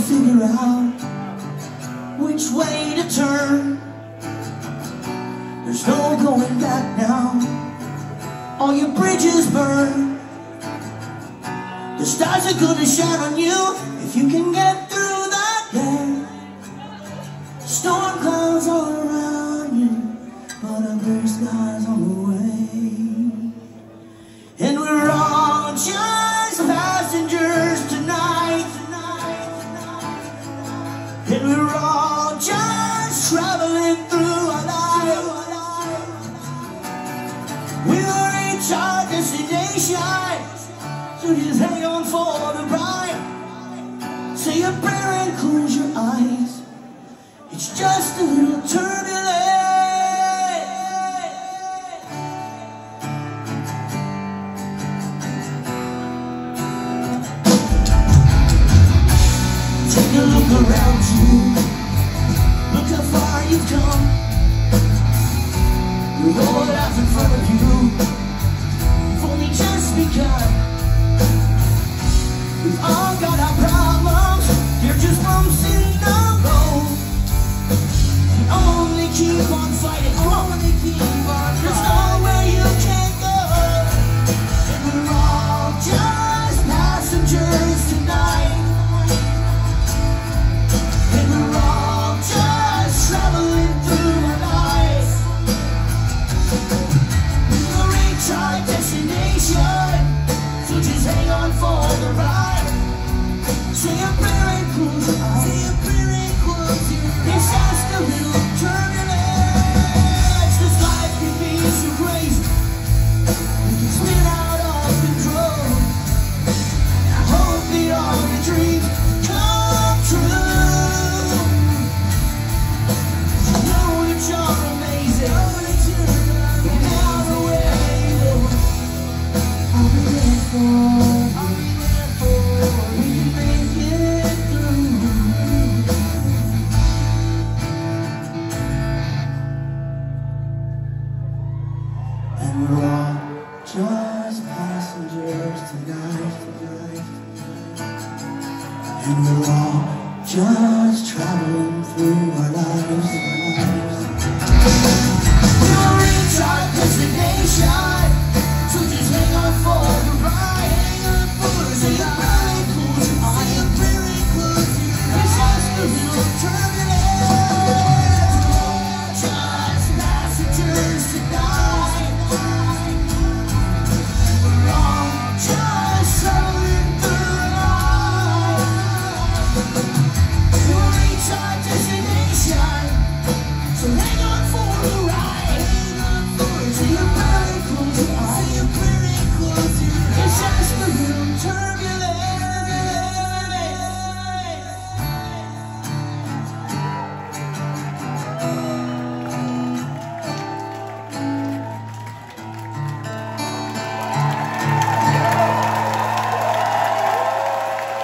figure out which way to turn. There's no going back now. All your bridges burn. The stars are gonna shine on you if you can get through that day. Storm clouds all around you, but a blue sky's on the way. And we're all just passengers tonight. And we're all just traveling through our life. We'll reach our destination, so just hang on for the ride. Say a prayer and close your eyes. It's just a little turbulence. Take a look around you. Look how far you've come. With all that's in front of you, you've only just begun. We've all got our problems. They're just bumps in the road. And only keep on fighting. Only keep on fighting. There's nowhere you can't go. And we're all just passengers tonight. And we're all just traveling through our lives. We'll reach our destination, so just hang on for the ride. Say a prayer and close your eyes. Say a prayer and close your eyes. It's just a little turbulence. This life can be so crazy. We can spin out of control. And I hope that all your dreams come true. You know that you're amazing. No matter where you go, I'll be there for you. We can make it through. And we're all just passengers tonight. And we're all just traveling through our lives.